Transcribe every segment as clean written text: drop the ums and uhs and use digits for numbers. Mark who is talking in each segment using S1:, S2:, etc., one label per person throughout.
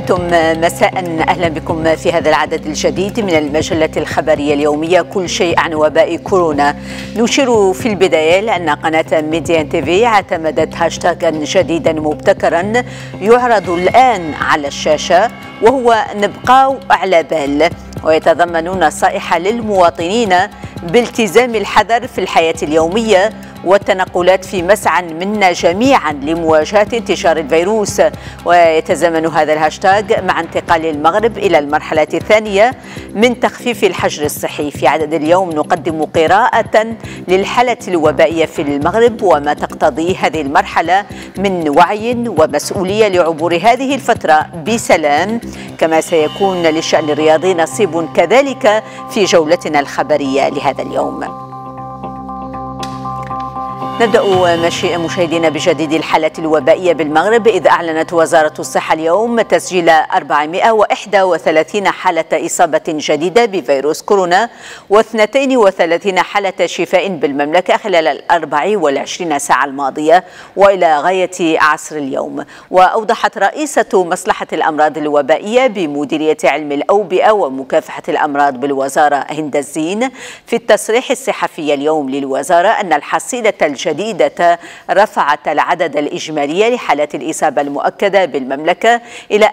S1: بتم مساء. أهلا بكم في هذا العدد الجديد من المجلة الخبرية اليومية كل شيء عن وباء كورونا. نشير في البداية لأن قناة ميديان تيفي اعتمدت هاشتاغا جديدا مبتكرا يعرض الآن على الشاشة، وهو نبقى على بال، ويتضمن نصائح للمواطنين بالتزام الحذر في الحياة اليومية والتنقلات في مسعى منا جميعا لمواجهة انتشار الفيروس. ويتزامن هذا الهاشتاغ مع انتقال المغرب إلى المرحلة الثانية من تخفيف الحجر الصحي. في عدد اليوم نقدم قراءة للحالة الوبائية في المغرب وما تقتضيه هذه المرحلة من وعي ومسؤولية لعبور هذه الفترة بسلام، كما سيكون للشأن الرياضي نصيب كذلك في جولتنا الخبرية لهذا اليوم. نبدأ مشاهدينا بجديد الحالة الوبائية بالمغرب، إذ أعلنت وزارة الصحة اليوم تسجيل 431 حالة إصابة جديدة بفيروس كورونا و32 حالة شفاء بالمملكة خلال 24 ساعة الماضية وإلى غاية عصر اليوم. وأوضحت رئيسة مصلحة الأمراض الوبائية بمديرية علم الأوبئة ومكافحة الأمراض بالوزارة هند الزين في التصريح الصحفي اليوم للوزارة أن الحصيلة الجديدة رفعت العدد الإجمالي لحالات الإصابة المؤكدة بالمملكة إلى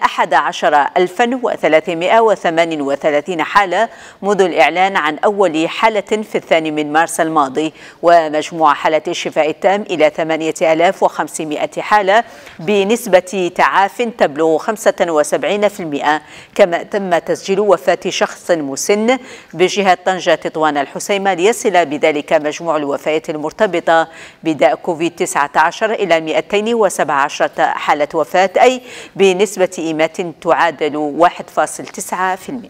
S1: 11338 حالة منذ الإعلان عن أول حالة في 2 من مارس الماضي، ومجموع حالات الشفاء التام إلى 8500 حالة بنسبة تعاف تبلغ 75%. كما تم تسجيل وفاة شخص مسن بجهة طنجة تطوان الحسيمة ليصل بذلك مجموع الوفيات المرتبطة بداء كوفيد-19 إلى 217 حالة وفاة، أي بنسبة إيمات تعادل 1.9%.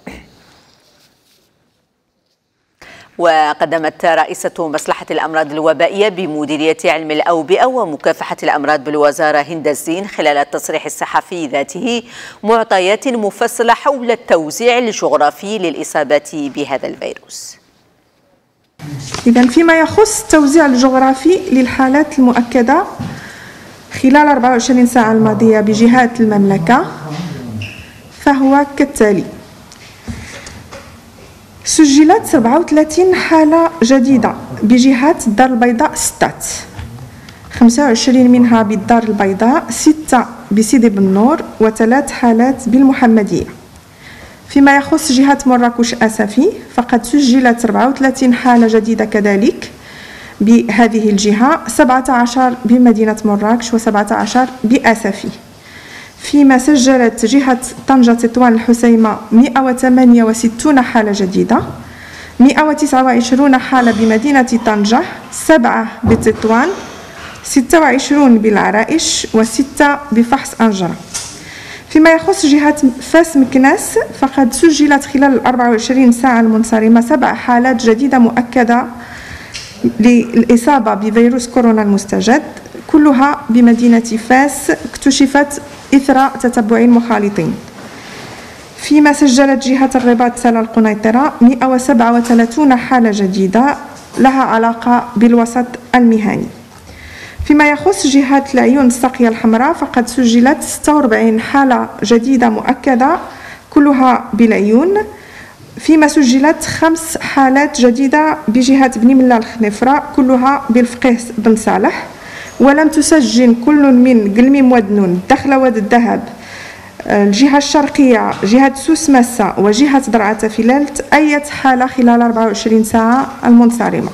S1: وقدمت رئيسة مصلحة الأمراض الوبائية بمديرية علم الأوبئة ومكافحة الأمراض بالوزارة هند الزين خلال التصريح الصحفي ذاته معطيات مفصلة حول التوزيع الجغرافي للإصابات بهذا الفيروس.
S2: إذن فيما يخص التوزيع الجغرافي للحالات المؤكدة خلال 24 ساعة الماضية بجهات المملكة فهو كالتالي: سجلت 37 حالة جديدة بجهات الدار البيضاء 6، 25 منها بالدار البيضاء، 6 بسيدي بنور، و3 حالات بالمحمدية. فيما يخص جهة مراكش أسفي فقد سجلت 34 حالة جديدة كذلك بهذه الجهة، 17 بمدينة مراكش و17 بأسفي. فيما سجلت جهة طنجة تطوان الحسيمة 168 حالة جديدة، 129 حالة بمدينة طنجة، 7 بتطوان، 26 بالعرائش و6 بفحص أنجرة. فيما يخص جهة فاس مكناس فقد سجلت خلال 24 ساعة المنصرمة 7 حالات جديدة مؤكدة للإصابة بفيروس كورونا المستجد، كلها بمدينة فاس اكتشفت إثر تتبع مخالطين. فيما سجلت جهة الرباط سلا القنيطرة 137 حالة جديدة لها علاقة بالوسط المهني. فيما يخص جهة العيون الساقية الحمراء فقد سجلت 46 حالة جديدة مؤكدة كلها بالعيون. فيما سجلت 5 حالات جديدة بجهة بني ملا الخنيفرة كلها بالفقيه بن صالح. ولم تسجل كل من قلميم ودنون، دخلة واد الذهب، الجهة الشرقية، جهة سوس مسا وجهة درعة فلالت أي حالة خلال 24 ساعة المنصرمة.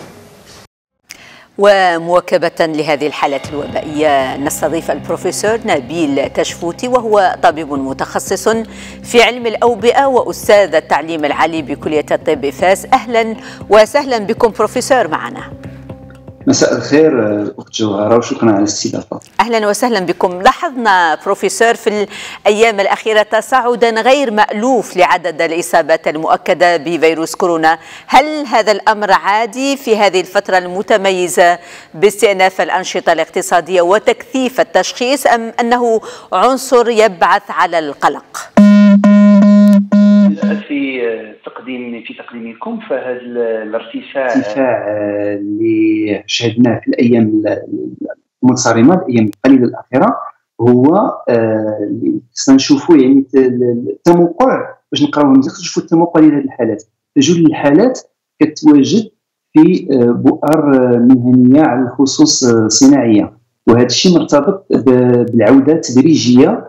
S1: ومواكبة لهذه الحالة الوبائية نستضيف البروفيسور نبيل تشفوتي، وهو طبيب متخصص في علم الأوبئة وأستاذ التعليم العالي بكلية الطب فاس. أهلا وسهلا بكم بروفيسور معنا.
S3: مساء الخير أخت جوهرة وشكرا على الاستضافة.
S1: أهلا وسهلا بكم. لاحظنا بروفيسور في الأيام الأخيرة تصاعدا غير مألوف لعدد الإصابات المؤكدة بفيروس كورونا، هل هذا الأمر عادي في هذه الفترة المتميزة باستئناف الأنشطة الاقتصادية وتكثيف التشخيص، أم أنه عنصر يبعث على القلق؟
S4: في تقديمكم فهذا الارتفاع
S3: اللي شهدناه في الايام المنصرمه، الايام القليله الاخيره، هو خصنا نشوفوا يعني التموقع باش نقراوه مزيان. خصنا نشوفوا التموقع ديال هذه الحالات. جوج الحالات كتواجد في بؤر مهنيه على الخصوص صناعيه، وهذا الشيء مرتبط بالعوده التدريجيه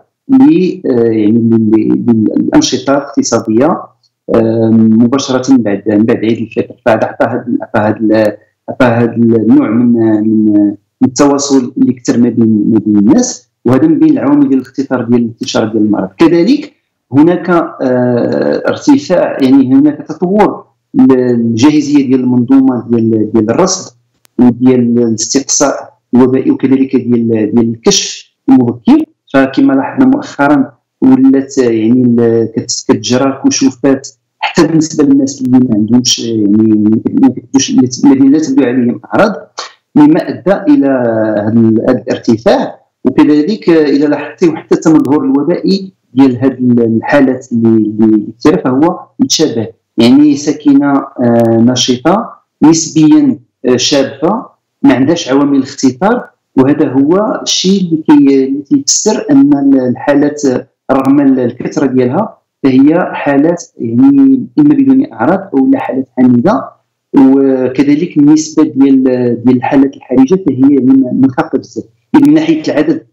S3: للانشطه الاقتصاديه مباشره من بعد عيد الفطر. فهذا عطى هذا النوع من التواصل اللي كثر ما بين الناس، وهذا من بين العوامل ديال الاختصار ديال الانتشار ديال المرض. كذلك هناك ارتفاع، يعني هناك تطور الجاهزيه ديال المنظومه ديال الرصد وديال الاستقصاء الوبائي، وكذلك ديال الكشف المبكر. فكما لاحظنا مؤخرا ولات يعني كتجرى كشوفات حتى بالنسبه للناس اللي ما عندهمش يعني الذين لا تبدو عليهم اعراض، مما ادى الى هذا الارتفاع. وكذلك الى لاحظتي حتى التمظهر الوبائي ديال هذه الحالات اللي كثيره فهو متشابه، يعني ساكنه نشطه نسبيا شابه ما عندهاش عوامل الاختطار. وهذا هو الشيء اللي كيفسر ان الحالات رغم الكثره ديالها فهي حالات يعني اما بدون اعراض او لا حالات حميده. وكذلك النسبه ديال الحالات الحرجه فهي منخفضه بزاف. من ناحيه العدد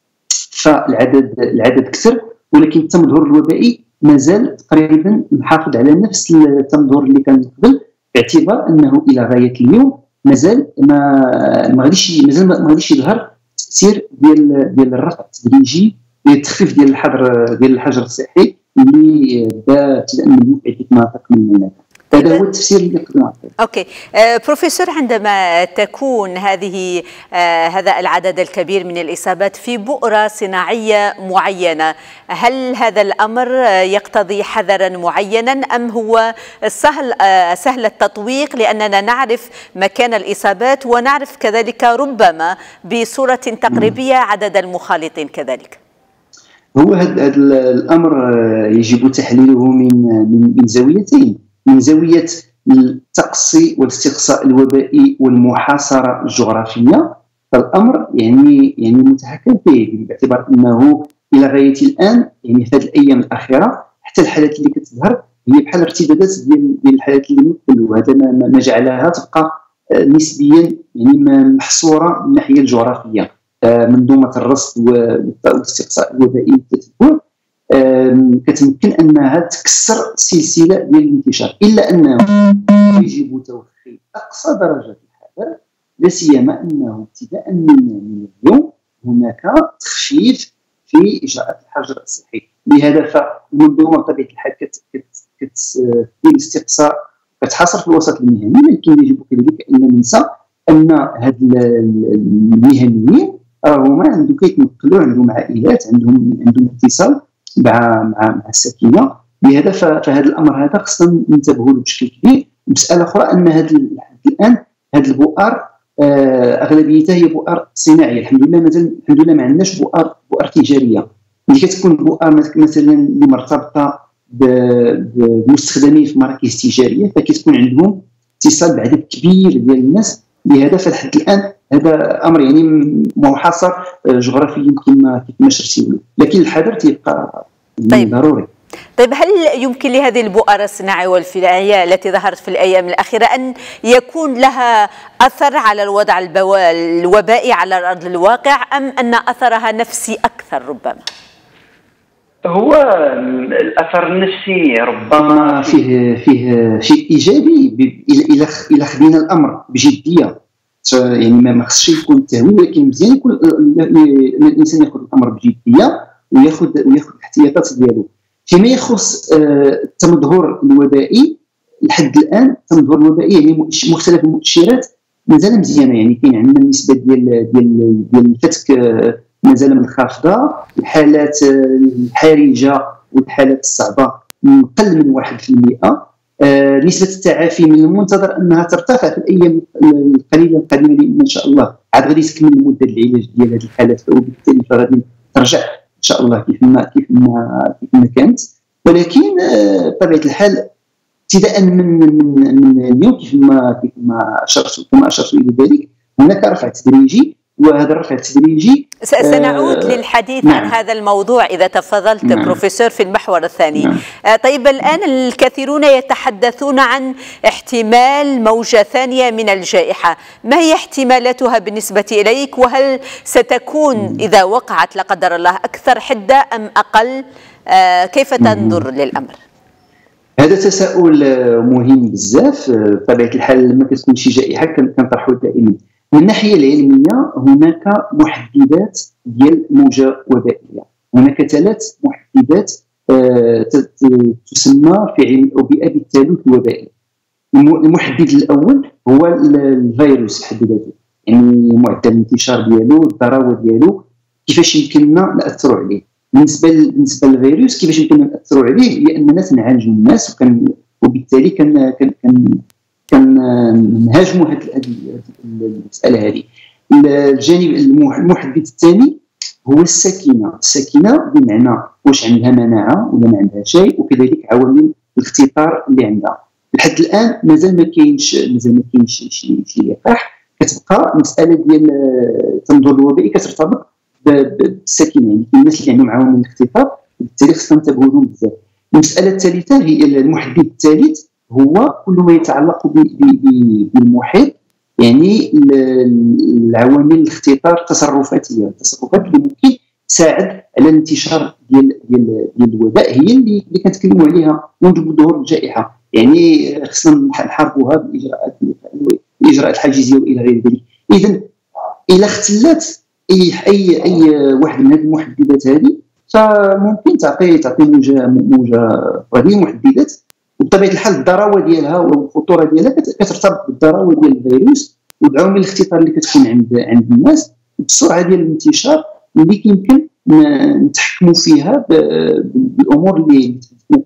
S3: فالعدد كثر، ولكن التمظهر الوبائي مازال تقريبا محافظ على نفس التمظهر اللي كان قبل، باعتبار انه الى غايه اليوم مازال ما غاديش يظهر التاثير ديال الرفع التدريجي التخفيف ديال الحجر الصحي اللي بدا ابتداء من اليوم في مناطق من المملكه. هذا هو التفسير اللي نقدر نعطيه.
S1: اوكي بروفيسور، عندما تكون هذا العدد الكبير من الإصابات في بؤرة صناعية معينة، هل هذا الأمر يقتضي حذرا معينا أم هو سهل التطويق لأننا نعرف مكان الإصابات ونعرف كذلك ربما بصورة تقريبية عدد المخالطين كذلك؟
S3: هو هذا الأمر يجب تحليله من زاويتين. من زاوية التقصي والاستقصاء الوبائي والمحاصرة الجغرافية، فالأمر يعني متحكم فيه، باعتبار أنه إلى غاية الآن يعني في هذه الأيام الأخيرة حتى الحالات اللي كتظهر هي بحال ارتدادات ديال الحالات اللي مثل، وهذا ما جعلها تبقى نسبيا يعني محصورة من الناحية الجغرافية. منظومة الرصد والاستقصاء الوبائي والتتبع كتمكن انها تكسر السلسله ديال الانتشار، الا انه يجب توخي اقصى درجه الحذر، لا سيما انه ابتداء من اليوم هناك تخفيف في اجراءات الحجر الصحي. لهذا فالمنظومه بطبيعه الحال كتدير الاستقصاء كتحاصر في الوسط المهني، لكن يجب كذلك ان ننسى ان هاد المهنيين راهما كيتنقلوا، عندهم عائلات، عندهم اتصال مع الساكنه. لهذا فهذا الامر هذا خصنا ننتبهوا له بشكل كبير. مساله اخرى ان الان هذه البؤر اغلبيتها هي بؤر صناعيه، الحمد لله ما عندناش بؤر تجاريه. اللي كتكون بؤر مثلا اللي مرتبطه بمستخدمين في مراكز تجاريه فكتكون عندهم اتصال بعدد كبير ديال الناس. لهذا فلحد الان هذا امر يعني محاصر جغرافيا كما شرتي له، لكن الحذر تيبقى ضروري.
S1: طيب، هل يمكن لهذه البؤر الصناعية والفلاحية التي ظهرت في الأيام الأخيرة أن يكون لها أثر على الوضع الوبائي على أرض الواقع، أم أن أثرها نفسي أكثر ربما؟
S4: هو الأثر النفسي ربما
S3: فيه شيء إيجابي إلى خدينا الأمر بجدية، يعني ما خصش يكون تهويل، ولكن مزيان يكون الإنسان ياخذ الأمر بجدية وياخذ الاحتياطات ديالو. فيما يخص التمظهر الوبائي، لحد الان التمظهر الوبائي يعني مختلف المؤشرات مازال مزيانه، يعني كاين عندنا النسبه ديال الفتك مازال منخفضه، الحالات الحرجه والحالات الصعبه اقل من 1%. نسبه التعافي من المنتظر انها ترتفع في الايام القليله القادمه، لان ان شاء الله عاد غادي تكمل مده العلاج ديال هذه الحالات، وبالتالي فغادي ترجع ان شاء الله كيف ما كانت. ولكن بطبيعه الحال ابتداء من اليوم كيف ما اشرت الى ذلك هناك رفع تدريجي، وهذا الرفع التدريجي.
S1: سنعود للحديث عن هذا الموضوع إذا تفضلت بروفيسور في المحور الثاني. طيب الآن الكثيرون يتحدثون عن احتمال موجة ثانية من الجائحة، ما هي احتمالاتها بالنسبة إليك؟ وهل ستكون إذا وقعت لا قدر الله أكثر حدة أم أقل؟ كيف تنظر للأمر؟
S3: هذا تساؤل مهم بزاف. بطبيعة الحال لما كتكون شي جائحة كنطرحوا دائما من الناحية العلمية هناك محددات ديال موجة وبائية. هناك 3 محددات تسمى في علم الأوبئة بالثالوث الوبائي. المحدد الأول هو الفيروس بحد ذاته، يعني معدل الانتشار ديالو، الضراوة ديالو، كيفاش يمكننا نأثروا عليه. بالنسبة للفيروس كيفاش يمكننا نأثروا عليه هي أننا نعالجوا الناس وبالتالي كنهاجموا هذه المسألة هذه. الجانب المحدد الثاني هو السكينة بمعنى واش عندها مناعة ولا ما عندها شيء، وكذلك عوامل الاختطار اللي عندها. لحد الآن مازال ما كاينش شي لقاح. كتبقى المسألة ديال التنظر الوبائي كترتبط بالسكينة، يعني الناس اللي عندهم عوامل الاختطار بالتالي خصنا ننتبهوا لهم بزاف. المسألة الثالثة هي المحدد الثالث هو كل ما يتعلق بالمحيط، يعني العوامل الاختطار التصرفات اللي ممكن تساعد على الانتشار ديال الوباء، هي اللي كنتكلموا عليها منذ ظهور الجائحه. يعني خصنا نحاربوها بالاجراءات الحاجزيه والى غير ذلك. اذا الى اختلت اي واحد من هذه المحددات هذه فممكن تعطي موجه هذه محددات، وبطبيعه الحال الضراوه ديالها والخطوره ديالها كترتبط بالضراوه ديال الفيروس وبعوامل الاختطار اللي كتكون عند الناس وبالسرعه ديال الانتشار اللي يمكن نتحكموا فيها بالامور اللي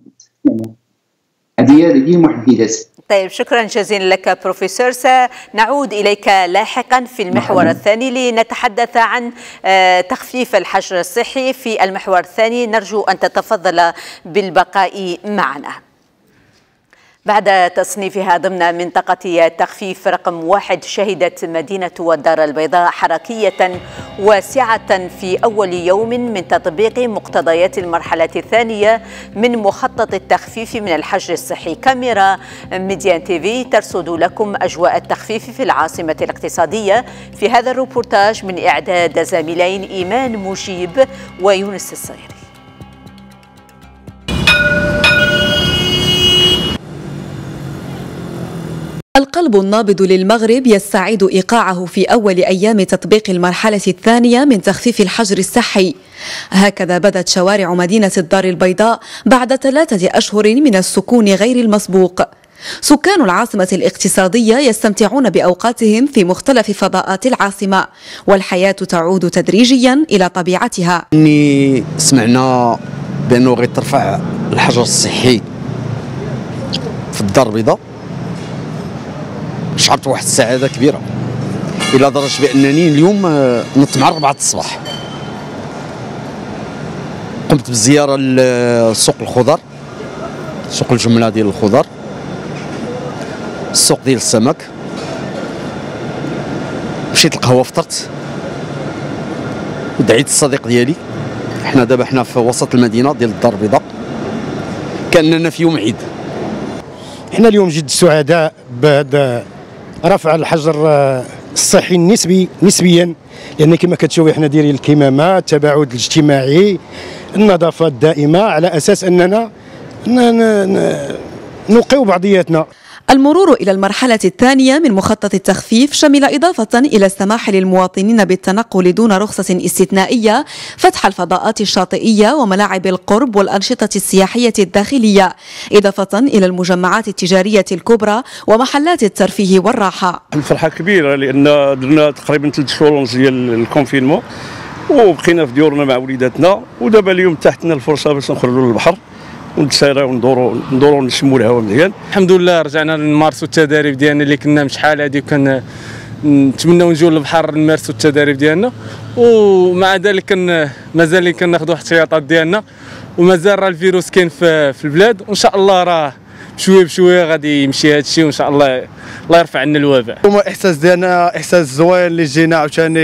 S3: هذه هي المحددات.
S1: طيب شكرا جزيلا لك بروفيسور. سنعود إليك لاحقا في المحور الثاني لنتحدث عن تخفيف الحجر الصحي. في المحور الثاني نرجو أن تتفضل بالبقاء معنا. بعد تصنيفها ضمن منطقة تخفيف رقم 1 شهدت مدينة الدار البيضاء حركية واسعة في أول يوم من تطبيق مقتضيات المرحلة الثانية من مخطط التخفيف من الحجر الصحي. كاميرا ميديان تيفي ترصد لكم أجواء التخفيف في العاصمة الاقتصادية في هذا الروبورتاج من إعداد زميلين إيمان مجيب ويونس الصغيري.
S5: القلب النابض للمغرب يستعيد إيقاعه في أول أيام تطبيق المرحلة الثانية من تخفيف الحجر الصحي. هكذا بدت شوارع مدينة الدار البيضاء بعد 3 أشهر من السكون غير المسبوق. سكان العاصمة الاقتصادية يستمتعون بأوقاتهم في مختلف فضاءات العاصمة، والحياة تعود تدريجيا إلى طبيعتها.
S6: سمعنا بأنه غير ترفع الحجر الصحي في الدار البيضاء، شعرت واحد السعاده كبيره الى درجه بانني اليوم نط مع 4 الصباح. قمت بالزياره لسوق الخضر، سوق الجمله ديال الخضر، السوق ديال السمك، مشيت القهوه فطرت ودعيت الصديق ديالي. دابا حنا في وسط المدينه ديال الدار البيضاء كاننا في يوم عيد.
S7: حنا اليوم جد سعداء بهذا رفع الحجر الصحي النسبي نسبيا، لان كما كتشوفي حنا دايرين الكمامه، التباعد الاجتماعي، النظافه الدائمه، على اساس اننا نوقيو بعضياتنا.
S5: المرور إلى المرحلة الثانية من مخطط التخفيف شمل إضافة إلى السماح للمواطنين بالتنقل دون رخصة استثنائية، فتح الفضاءات الشاطئية وملاعب القرب والأنشطة السياحية الداخلية، إضافة إلى المجمعات التجارية الكبرى ومحلات الترفيه والراحة.
S8: الفرحة كبيرة لأن درنا تقريبا 3 شهور ديال الكونفينمون وبقينا في ديورنا مع وليداتنا، ودابا اليوم تحت لنا الفرصة باش نخرجوا للبحر ونتسيروا وندوروا ونشموا الهواء مزيان. الحمد لله رجعنا نمارسوا التدريب ديالنا اللي كنا شحال هذه وكان نتمناو نجيو للبحر نمارسوا التدريب ديالنا، ومع ذلك مازال كناخذوا احتياطات ديالنا، ومازال راه الفيروس كاين في البلاد، وان شاء الله راه بشويه بشويه غادي يمشي هذا الشيء، وان شاء الله يرفع عنا الوباء.
S9: الاحساس ديالنا احساس زوين اللي جينا عاوتاني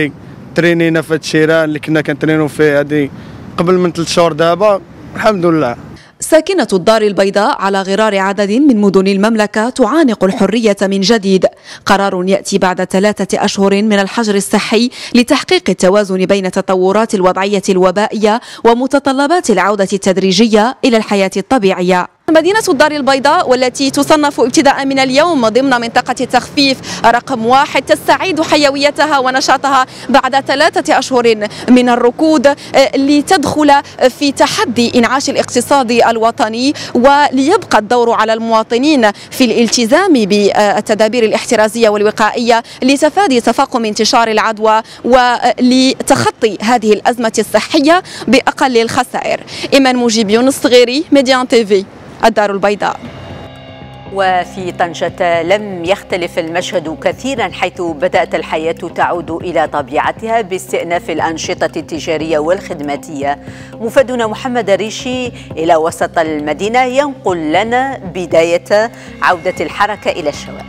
S9: ترينينا في الشيران اللي كنا كنترينو فيه هذه قبل من 3 شهور. دابا الحمد لله.
S5: ساكنة الدار البيضاء على غرار عدد من مدن المملكة تعانق الحرية من جديد. قرار يأتي بعد 3 أشهر من الحجر الصحي لتحقيق التوازن بين تطورات الوضعية الوبائية ومتطلبات العودة التدريجية إلى الحياة الطبيعية. مدينة الدار البيضاء والتي تصنف ابتداء من اليوم ضمن منطقة التخفيف رقم 1 تستعيد حيويتها ونشاطها بعد 3 أشهر من الركود لتدخل في تحدي إنعاش الاقتصاد الوطني، وليبقى الدور على المواطنين في الالتزام بالتدابير الاحترازية والوقائية لتفادي تفاقم انتشار العدوى ولتخطي هذه الأزمة الصحية بأقل الخسائر. إيمان مجيب، يونس صغيري، ميديان تيفي، الدار البيضاء.
S1: وفي طنجة لم يختلف المشهد كثيرا، حيث بدأت الحياة تعود إلى طبيعتها باستئناف الأنشطة التجارية والخدماتية. مفادنا محمد الريشي إلى وسط المدينة ينقل لنا بداية عودة الحركة إلى الشوارع.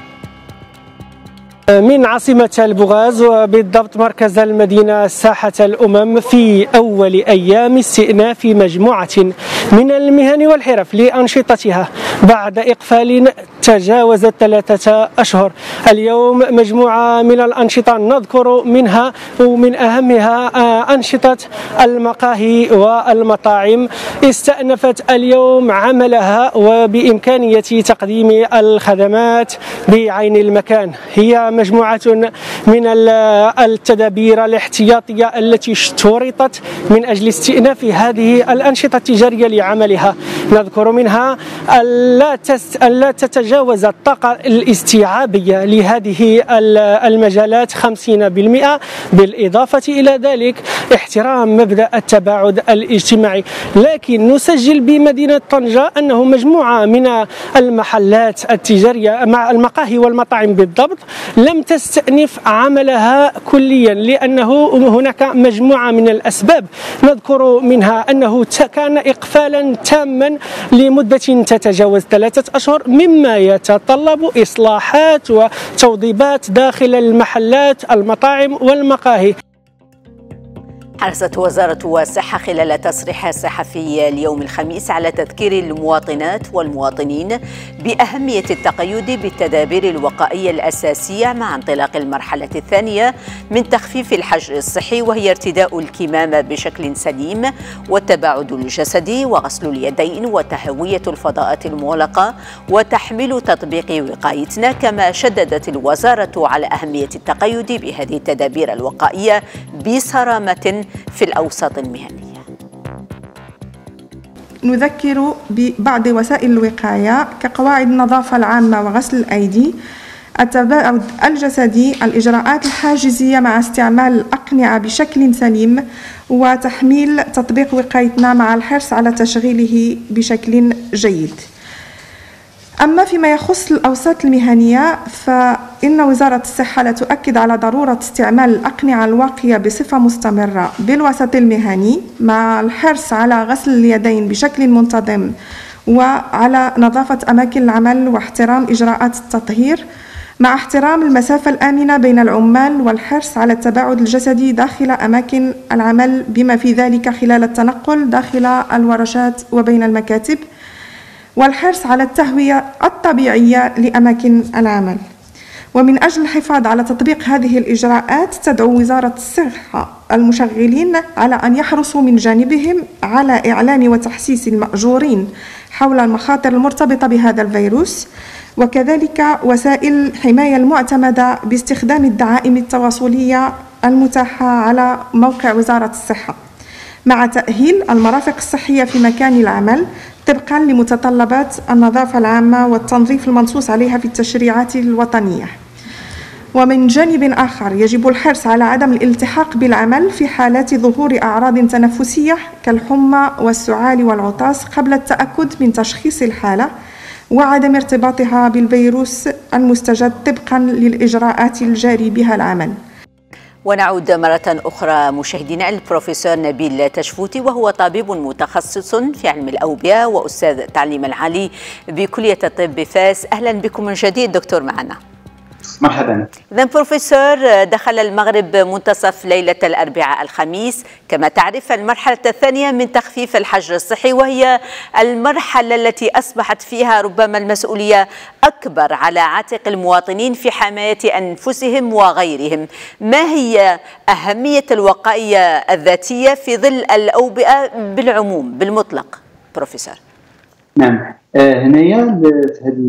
S10: من عاصمة البغاز وبالضبط مركز المدينة ساحة الأمم في أول أيام استئناف مجموعة من المهن والحرف لأنشطتها بعد إقفال تجاوز 3 أشهر. اليوم مجموعة من الأنشطة نذكر منها ومن أهمها أنشطة المقاهي والمطاعم استأنفت اليوم عملها وبإمكانية تقديم الخدمات بعين المكان. هي مجموعة من التدابير الاحتياطية التي اشترطت من أجل استئناف هذه الأنشطة التجارية لعملها. نذكر منها ألا تتجاوز الطاقة الاستيعابية لهذه المجالات 50%، بالإضافة إلى ذلك احترام مبدأ التباعد الاجتماعي. لكن نسجل بمدينة طنجة أنه مجموعة من المحلات التجارية مع المقاهي والمطاعم بالضبط لم تستأنف عملها كليا، لأنه هناك مجموعة من الأسباب. نذكر منها أنه كان إقفالا تاما لمدة تتجاوز 3 أشهر، مما يتطلب إصلاحات وتوضيبات داخل المحلات المطاعم والمقاهي.
S1: حرصت وزارة الصحة خلال تصريح صحفي اليوم الخميس على تذكير المواطنات والمواطنين بأهمية التقيد بالتدابير الوقائية الأساسية مع انطلاق المرحلة الثانية من تخفيف الحجر الصحي، وهي ارتداء الكمامة بشكل سليم والتباعد الجسدي وغسل اليدين وتهوية الفضاءات المغلقة وتحميل تطبيق وقايتنا. كما شددت الوزارة على أهمية التقيد بهذه التدابير الوقائية بصرامة في الأوساط المهنية.
S2: نذكر ببعض وسائل الوقاية كقواعد النظافة العامة وغسل الأيدي، التباعد الجسدي، الإجراءات الحاجزية مع استعمال الأقنعة بشكل سليم، وتحميل تطبيق وقايتنا مع الحرص على تشغيله بشكل جيد. أما فيما يخص الأوساط المهنية فإن وزارة الصحة لا تؤكد على ضرورة استعمال الأقنعة الواقية بصفة مستمرة بالوسط المهني، مع الحرص على غسل اليدين بشكل منتظم وعلى نظافة أماكن العمل واحترام إجراءات التطهير، مع احترام المسافة الآمنة بين العمال والحرص على التباعد الجسدي داخل أماكن العمل بما في ذلك خلال التنقل داخل الورشات وبين المكاتب، والحرص على التهوية الطبيعية لأماكن العمل. ومن أجل الحفاظ على تطبيق هذه الإجراءات تدعو وزارة الصحة المشغلين على أن يحرصوا من جانبهم على إعلام وتحسيس المأجورين حول المخاطر المرتبطة بهذا الفيروس، وكذلك وسائل الحماية المعتمدة باستخدام الدعائم التواصلية المتاحة على موقع وزارة الصحة، مع تأهيل المرافق الصحية في مكان العمل طبقا لمتطلبات النظافة العامة والتنظيف المنصوص عليها في التشريعات الوطنية. ومن جانب آخر يجب الحرص على عدم الالتحاق بالعمل في حالات ظهور أعراض تنفسية كالحمى والسعال والعطاس قبل التأكد من تشخيص الحالة وعدم ارتباطها بالفيروس المستجد طبقا للإجراءات الجاري بها العمل.
S1: ونعود مرة أخرى مشاهدينا البروفيسور نبيل تشفوتي، وهو طبيب متخصص في علم الأوبئة وأستاذ التعليم العالي بكلية الطب بفاس. أهلا بكم من جديد دكتور معنا.
S3: مرحبا.
S1: إذا بروفيسور، دخل المغرب منتصف ليلة الأربعاء الخميس كما تعرف المرحلة الثانية من تخفيف الحجر الصحي، وهي المرحلة التي أصبحت فيها ربما المسؤولية أكبر على عاتق المواطنين في حماية أنفسهم وغيرهم. ما هي أهمية الوقائية الذاتية في ظل الأوبئة بالعموم بالمطلق بروفيسور؟
S3: نعم، هنايا في هذا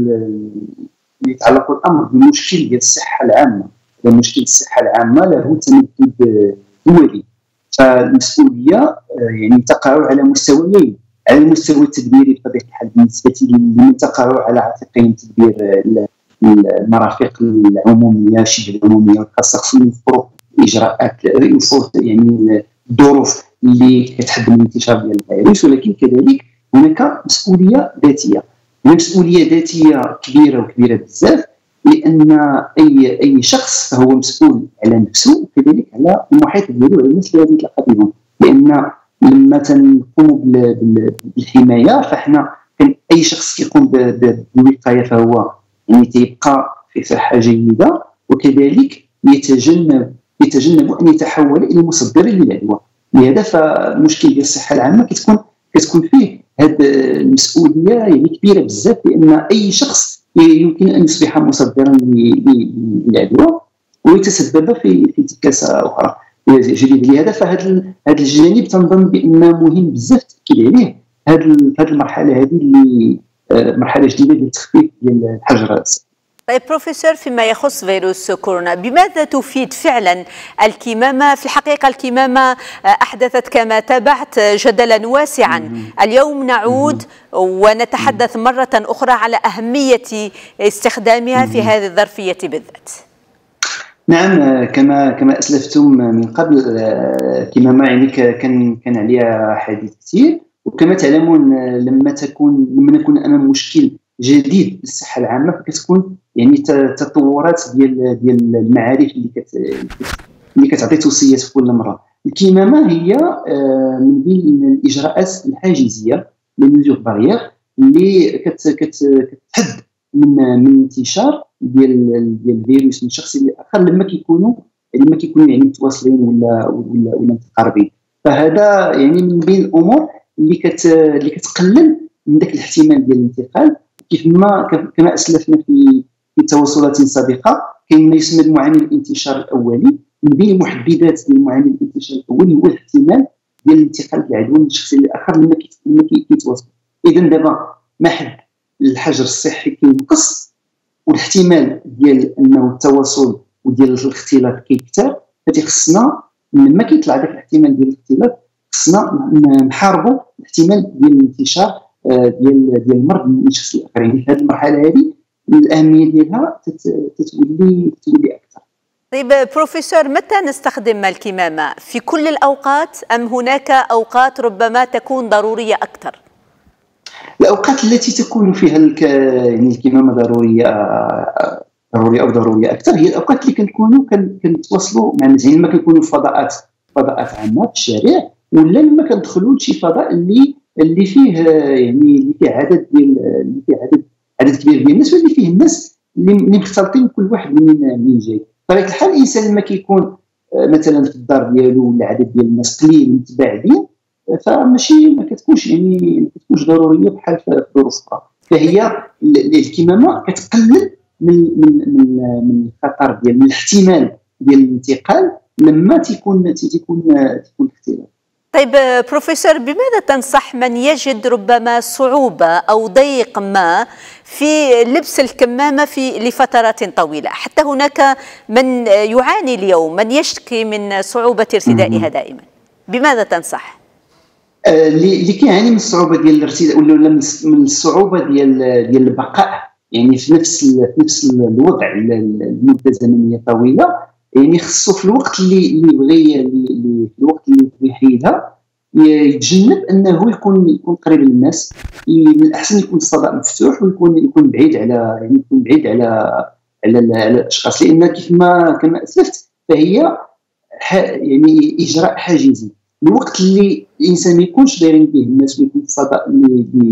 S3: اللي يتعلق الامر بمشكل ديال الصحه العامه. مشكل الصحه العامه له تمدد دولي، فالمسؤوليه يعني تقع على مستويين. على المستوى التدبيري بطبيعه الحال بالنسبه لمن تقع على عاتقهم تدبير المرافق العموميه شبه العموميه والخاصه، خصهم يوفروا اجراءات يعني الظروف اللي كتحد من انتشار ديال الفيروس، ولكن كذلك هناك مسؤوليه ذاتيه. مسؤوليه ذاتيه كبيره بزاف، لان اي شخص فهو مسؤول على نفسه وكذلك على المحيط ديالو وعلى الناس اللي غادي يتلاقى بهم. لان لما تنقوموا بالحمايه فاحنا اي شخص كيقوم بالوقايه فهو يعني تيبقى في صحه جيده، وكذلك يتجنب ان يتحول الى مصدر للعدوى. لهذا فالمشكل ديال الصحه العامه كتكون فيه هذه المسؤوليه يعني كبيره بزاف، لان اي شخص يمكن ان يصبح مصدرا للعدوى ويتسبب في انتكاسه اخرى جديده. لهذا فهذا الجانب تنظن بانه مهم بزاف التاكيد عليه. هذه المرحله هذه اللي مرحله جديده ديال التخفيف ديال الحجر.
S1: طيب بروفيسور، فيما يخص فيروس كورونا، بماذا تفيد فعلا الكمامة؟ في الحقيقة الكمامة أحدثت كما تابعت جدلا واسعا. اليوم نعود ونتحدث مرة أخرى على أهمية استخدامها في هذه الظرفية بالذات.
S3: نعم، كما أسلفتم من قبل، الكمامة يعني كان عليها حديث كثير، وكما تعلمون لما نكون أمام مشكل جديد بالصحه العامه فكتكون يعني تطورات ديال المعارف اللي كتعطي توصيات في كل مره. الكمامه هي من بين الاجراءات الحاجزيه للميزور بارير اللي كتحد من انتشار ديال الفيروس من شخص لاخر لما كيكونوا يعني متواصلين ولا متقاربين. فهذا يعني من بين الامور اللي كتقلل من ذاك الاحتمال ديال الانتقال. كما اسلفنا في تواصلات سابقه، كاين ما يسمى المعامل الانتشار الاولي. من بين المحددات ديال المعامل الانتشار الاولي هو الاحتمال ديال الانتقال العدوى من شخص لاخر لما كيتواصلوا. اذا دابا ما حد الحجر الصحي كينقص والاحتمال ديال انه التواصل وديال الاختلاط كيكثر، فتيخصنا لما كيطلع داك الاحتمال ديال الاختلاط خصنا نحاربوا الاحتمال ديال الانتشار ديال المرض من شخص الاخرين. في هذه المرحله هذه الاهميه ديالها تتولي اكثر.
S1: طيب بروفيسور، متى نستخدم الكمامه؟ في كل الاوقات ام هناك اوقات ربما تكون ضروريه اكثر؟
S3: الاوقات التي تكون فيها يعني الكمامه ضروريه او ضروريه اكثر هي الاوقات اللي كنتواصلوا مع الناس، يعني لما كنكونوا في فضاءات عامه في الشارع، ولا لما كندخلوا لشي فضاء اللي فيه يعني عدد كبير ديال الناس، واللي فيه الناس اللي مختلطين كل واحد من جاي. بطبيعه الحال الانسان لما كيكون مثلا في الدار ديالو ولا عدد ديال الناس قليل متباعدين فماشي ما كتكونش ضروريه بحال في ظروف اخرى. فهي الكمامه كتقلل من الخطر من الاحتمال ديال الانتقال لما تيكون اختلاط.
S1: طيب بروفيسور، بماذا تنصح من يجد ربما صعوبة أو ضيق ما في لبس الكمامة لفترات طويلة؟ حتى هناك من يعاني اليوم، من يشتكي من صعوبة ارتدائها دائما. بماذا تنصح؟
S3: اللي كيعاني من الصعوبة ديال الارتداء ولا من الصعوبة ديال البقاء يعني في نفس الوضع لمدة زمنية طويلة، يعني خصو في الوقت اللي بغى يحيدها يتجنب انه يكون قريب للناس. من الاحسن يكون الصدى مفتوح ويكون بعيد على الاشخاص، لان كما اسلفت فهي يعني اجراء حاجزي. الوقت اللي الانسان ما يكونش دايرين به الناس ويكون في الصدى